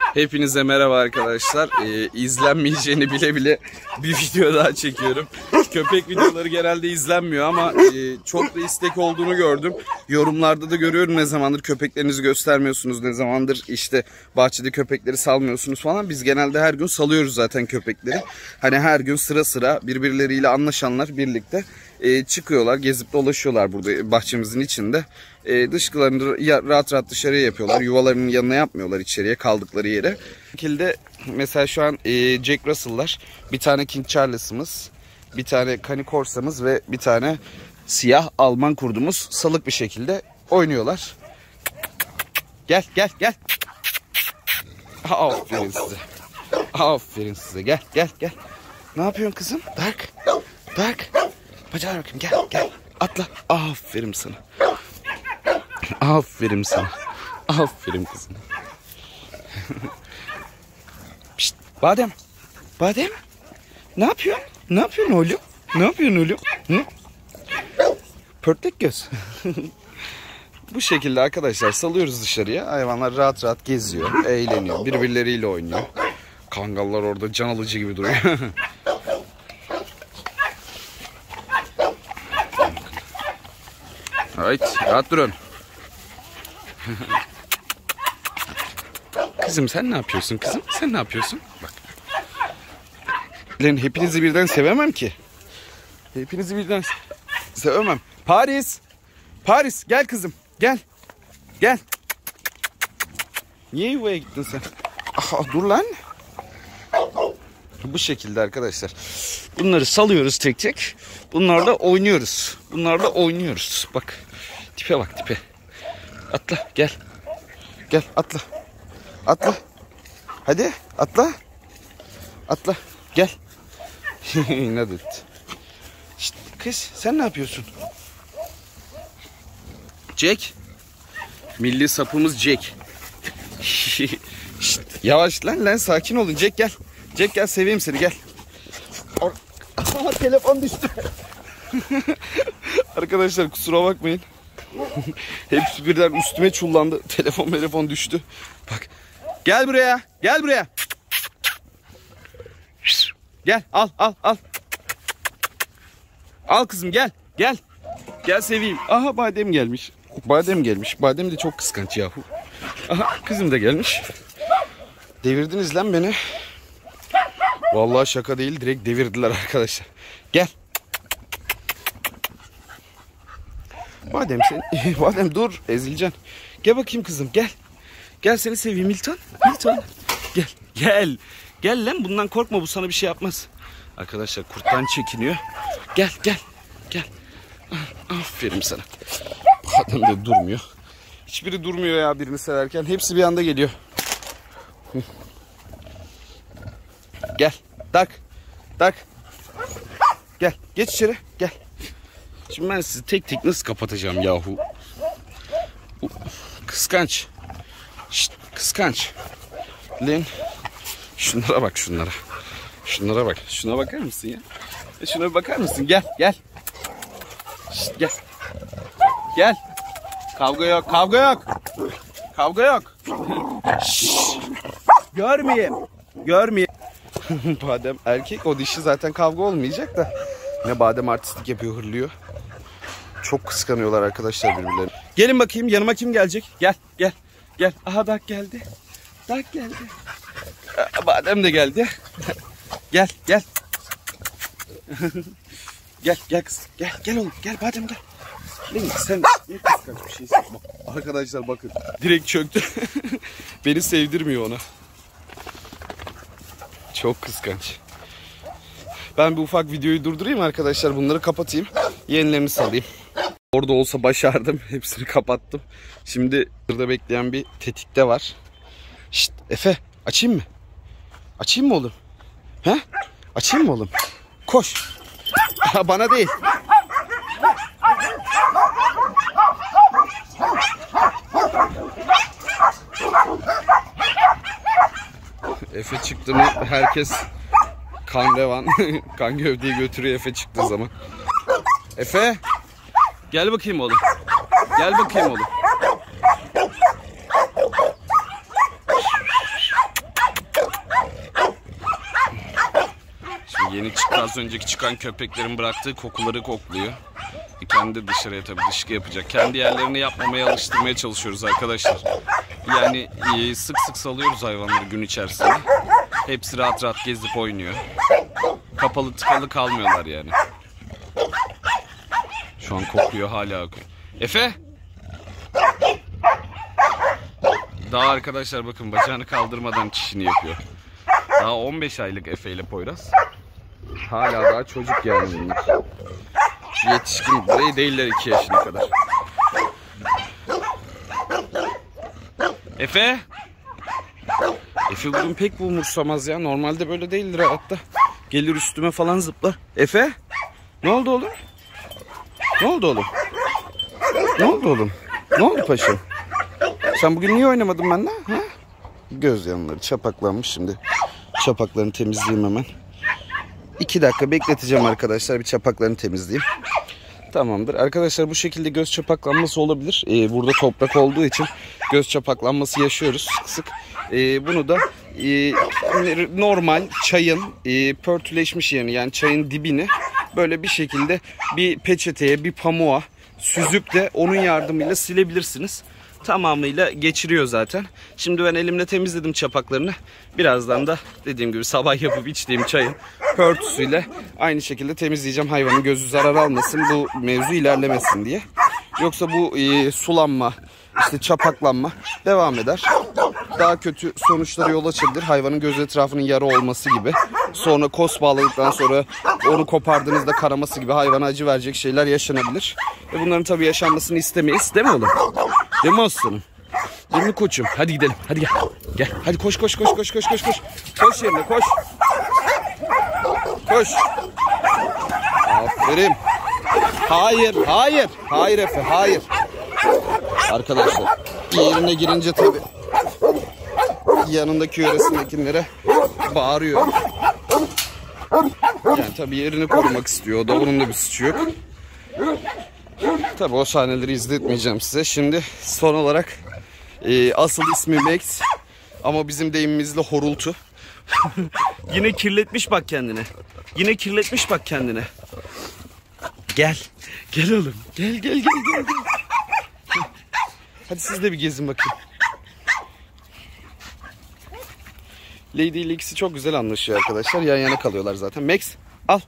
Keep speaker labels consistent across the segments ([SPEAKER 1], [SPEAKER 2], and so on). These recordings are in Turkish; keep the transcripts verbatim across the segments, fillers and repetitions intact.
[SPEAKER 1] Hepinize merhaba arkadaşlar. Ee, izlenmeyeceğini bile bile bir video daha çekiyorum. Köpek videoları genelde izlenmiyor ama e, çok da istek olduğunu gördüm. Yorumlarda da görüyorum, ne zamandır köpeklerinizi göstermiyorsunuz, ne zamandır işte bahçede köpekleri salmıyorsunuz falan. Biz genelde her gün salıyoruz zaten köpekleri. Hani her gün sıra sıra birbirleriyle anlaşanlar birlikte e, çıkıyorlar, gezip dolaşıyorlar burada bahçemizin içinde. E, dışkılarını rahat rahat dışarıya yapıyorlar. Yuvalarının yanına yapmıyorlar, içeriye kaldıkları yere. Bu şekilde mesela şu an e, Jack Russell'lar, bir tane King Charles'ımız, bir tane Cane Corsa'mız ve bir tane siyah Alman kurdumuz salık bir şekilde oynuyorlar. Gel gel gel. Aferin size. Aferin size. Gel gel gel. Ne yapıyorsun kızım? Dark. Dark. Bacağına bakayım. Gel gel. Atla. Aferin sana. Aferin sana. Aferin kızım. Pişt, Badem. Badem. Ne yapıyorsun? Ne yapıyorsun oğlum? Ne yapıyorsun oğlum? Hı? Pörtlek göz. Bu şekilde arkadaşlar salıyoruz dışarıya. Hayvanlar rahat rahat geziyor, eğleniyor, birbirleriyle oynuyor. Kangallar orada can alıcı gibi duruyor. Evet, rahat durun. Kızım sen ne yapıyorsun kızım? Sen ne yapıyorsun? Bak. Lan hepinizi birden sevemem ki. Hepinizi birden sevemem. Paris. Paris gel kızım. Gel. Gel. Niye yuvaya gittin sen? Aha, dur lan. Bu şekilde arkadaşlar. Bunları salıyoruz tek tek. Bunlarla oynuyoruz. Bunlarla oynuyoruz. Bak. Tipe bak tipe. Atla gel. Gel atla. Atla. Hadi atla. Atla. Gel. İnat etti. Şşt, kız sen ne yapıyorsun? Jack. Milli sapımız Jack. Şşt, yavaş lan lan, sakin olun. Jack gel. Jack gel, seveyim seni, gel. Aha, telefon düştü. Arkadaşlar kusura bakmayın. Hepsi birden üstüme çullandı. Telefon telefon düştü. Bak. Gel buraya. Gel buraya. Gel al al al. Al kızım gel. Gel. Gel seveyim. Aha Badem gelmiş. Badem gelmiş. Badem de çok kıskanç yahu. Aha kızım da gelmiş. Devirdiniz lan beni. Vallahi şaka değil, direkt devirdiler arkadaşlar. Gel. Badem sen. Badem dur, ezileceksin. Gel bakayım kızım, gel. Gel seni seveyim Milton. Milton. Gel. Gel. Gel lan, bundan korkma, bu sana bir şey yapmaz. Arkadaşlar kurttan çekiniyor. Gel gel. Gel. Aferin sana. Badem de durmuyor. Hiçbiri durmuyor ya birini severken. Hepsi bir anda geliyor. Gel. Dark. Dark. Gel. Geç içeri. Gel. Şimdi ben sizi tek tek nasıl kapatacağım yahu. Kıskanç. Şşt, kıskanç. Lan. Şunlara bak şunlara. Şunlara bak. Şuna bakar mısın ya? E şuna bir bakar mısın? Gel. Gel. Şşt, gel. Gel. Kavga yok. Kavga yok. Kavga yok. Şşt. Görmeyeyim. Görmeyeyim. Badem erkek, o dişi zaten kavga olmayacak da. Ne Badem artistlik yapıyor, hırlıyor. Çok kıskanıyorlar arkadaşlar birbirlerini. Gelin bakayım yanıma, kim gelecek? Gel gel. Gel. Aha Dak geldi. Dak geldi. Badem de geldi. Gel gel. Gel gel kız. Gel gel oğlum. Gel Badem gel. Lan sen ne kıskanç bir şeysin. Bak, arkadaşlar bakın. Direkt çöktü. Beni sevdirmiyor ona. Çok kıskanç. Ben bu ufak videoyu durdurayım arkadaşlar. Bunları kapatayım. Yenilerini salayım. Orada olsa başardım. Hepsini kapattım. Şimdi burada bekleyen bir tetikte var. Şşt Efe, açayım mı? Açayım mı oğlum? He? Açayım mı oğlum? Koş. Bana değil. Efe çıktı mı herkes kan revan, kan gövdeyi götürüyor Efe çıktığı zaman. Efe, gel bakayım oğlum. Gel bakayım oğlum. Yeni çıktı, az önceki çıkan köpeklerin bıraktığı kokuları kokluyor. Kendi dışarıya tabii dışkı yapacak. Kendi yerlerini yapmamaya alıştırmaya çalışıyoruz arkadaşlar. Yani e, sık sık salıyoruz hayvanları gün içerisinde. Hepsi rahat rahat gezip oynuyor. Kapalı tıkalı kalmıyorlar yani. Şu an kokuyor, hala kokuyor. Efe! Daha arkadaşlar bakın bacağını kaldırmadan çişini yapıyor. Daha on beş aylık Efe ile Poyraz. Hala daha çocuk yani bunlar. Yetişkin birey değiller iki yaşına kadar. Efe! Efe bugün pek bu umursamaz ya. Normalde böyle değildir hayatta. Gelir üstüme falan zıplar. Efe! Ne oldu oğlum? Ne oldu oğlum? Ne oldu oğlum? Ne oldu paşam? Sen bugün niye oynamadın benimle? Ha? Göz yanları çapaklanmış şimdi. Çapaklarını temizleyeyim hemen. İki dakika bekleteceğim arkadaşlar. Bir çapaklarını temizleyeyim. Tamamdır. Arkadaşlar bu şekilde göz çapaklanması olabilir. Ee, burada toprak olduğu için göz çapaklanması yaşıyoruz sık sık. Ee, bunu da e, normal çayın e, pörtüleşmiş yerini, yani çayın dibini böyle bir şekilde bir peçeteye, bir pamuğa süzüp de onun yardımıyla silebilirsiniz. Tamamıyla geçiriyor zaten. Şimdi ben elimle temizledim çapaklarını. Birazdan da dediğim gibi sabah yapıp içtiğim çayın pörtüsüyle aynı şekilde temizleyeceğim. Hayvanın gözü zarar almasın, bu mevzu ilerlemesin diye. Yoksa bu e, sulanma, işte çapaklanma devam eder. Daha kötü sonuçlara yol açabilir. Hayvanın göz etrafının yara olması gibi. Sonra kos bağladıktan sonra onu kopardığınızda kanaması gibi hayvana acı verecek şeyler yaşanabilir. Ve bunların tabii yaşanmasını istemeyiz. Değil mi oğlum? Değil mi aslanım? Değil mi koçum? Hadi gidelim. Hadi gel. Gel. Hadi koş koş koş koş koş koş koş. Koş yerine koş. Koş. Aferin. Hayır, hayır. Hayır Efe, hayır. Arkadaşlar yerine girince tabii yanındaki yöresindekilere bağırıyor. Yani tabii yerini korumak istiyor. O da, onun da bir suçu yok. Tabii o sahneleri izletmeyeceğim size. Şimdi son olarak e, asıl ismi Max ama bizim deyimimizle horultu. Yine kirletmiş bak kendini. Yine kirletmiş bak kendini. Gel. Gel oğlum. Gel gel gel gel. gel. Hadi siz de bir gezin bakayım. Lady ile ikisi çok güzel anlaşıyor arkadaşlar. Yan yana kalıyorlar zaten. Max al.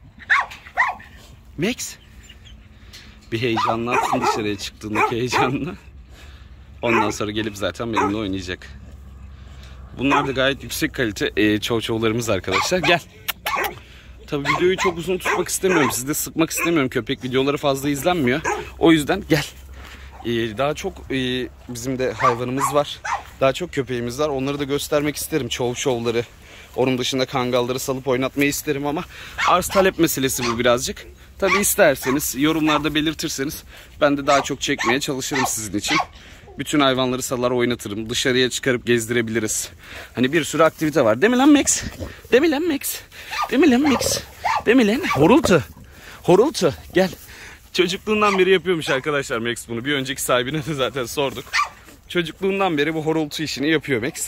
[SPEAKER 1] Max. Bir heyecanlansın dışarıya çıktığındaki heyecanla. Ondan sonra gelip zaten benimle oynayacak. Bunlar da gayet yüksek kalite e, çoğu çoğularımız arkadaşlar. Gel. Tabii videoyu çok uzun tutmak istemiyorum. Sizi de sıkmak istemiyorum. Köpek videoları fazla izlenmiyor. O yüzden gel. Ee, daha çok e, bizim de hayvanımız var. Daha çok köpeğimiz var. Onları da göstermek isterim. Çoğu şovları. Onun dışında kangalları salıp oynatmayı isterim ama arz talep meselesi bu birazcık. Tabii isterseniz yorumlarda belirtirseniz ben de daha çok çekmeye çalışırım sizin için. Bütün hayvanları salar oynatırım. Dışarıya çıkarıp gezdirebiliriz. Hani bir sürü aktivite var. Değil mi lan Max? Değil mi lan Max? Değil mi lan Max? Değil mi lan? Horultu. Horultu. Gel. Çocukluğundan beri yapıyormuş arkadaşlar Max bunu. Bir önceki sahibine de zaten sorduk. Çocukluğundan beri bu horultu işini yapıyor Max.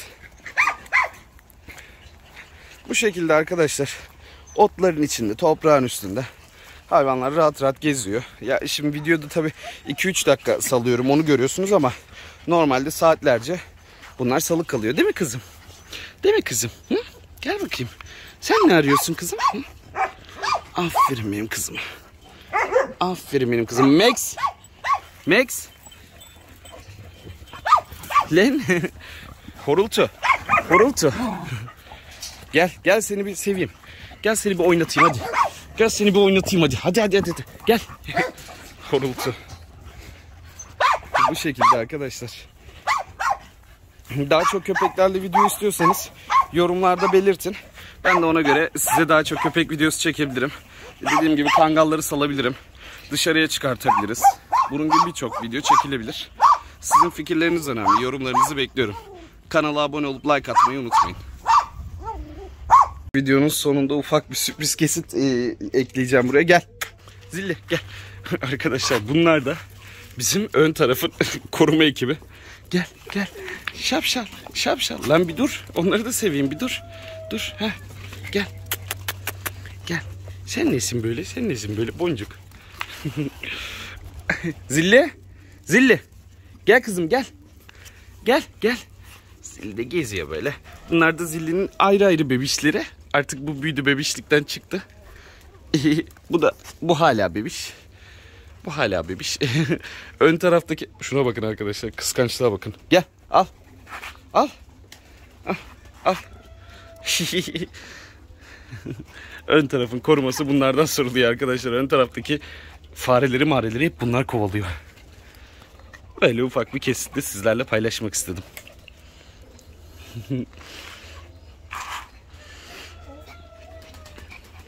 [SPEAKER 1] Bu şekilde arkadaşlar. Otların içinde, toprağın üstünde. Hayvanlar rahat rahat geziyor. Ya şimdi videoda tabii iki üç dakika salıyorum, onu görüyorsunuz ama normalde saatlerce bunlar salık kalıyor. Değil mi kızım? Değil mi kızım? Hı? Gel bakayım. Sen ne arıyorsun kızım? Hı? Aferin benim kızım. Aferin benim kızım. Max. Max. Lan. Horultu. Horultu. Gel. Gel seni bir seveyim. Gel seni bir oynatayım hadi. Gel seni bir oynatayım hadi. Hadi hadi hadi. Gel. Horultu. Bu şekilde arkadaşlar. Daha çok köpeklerle video istiyorsanız yorumlarda belirtin. Ben de ona göre size daha çok köpek videosu çekebilirim. Dediğim gibi kangalları salabilirim. Dışarıya çıkartabiliriz. Bunun gibi birçok video çekilebilir. Sizin fikirleriniz önemli. Yorumlarınızı bekliyorum. Kanala abone olup like atmayı unutmayın. Videonun sonunda ufak bir sürpriz kesit e, ekleyeceğim buraya. Gel. Zilli gel. Arkadaşlar bunlar da bizim ön tarafın koruma ekibi. Gel gel. Şapşal şapşal. Lan bir dur. Onları da seveyim bir dur. Dur. Heh. Gel. Sen nesin böyle? Sen nesin böyle boncuk? Zilli. Zilli. Gel kızım gel. Gel gel. Zilli de geziyor böyle. Bunlar da Zilli'nin ayrı ayrı bebişleri. Artık bu büyüdü, bebişlikten çıktı. Bu da bu hala bebiş. Bu hala bebiş. Ön taraftaki şuna bakın arkadaşlar. Kıskançlığa bakın. Gel al. Al. Al. Al. Ön tarafın koruması bunlardan soruluyor arkadaşlar. Ön taraftaki fareleri mareleri hep bunlar kovalıyor. Böyle ufak bir kesitte sizlerle paylaşmak istedim.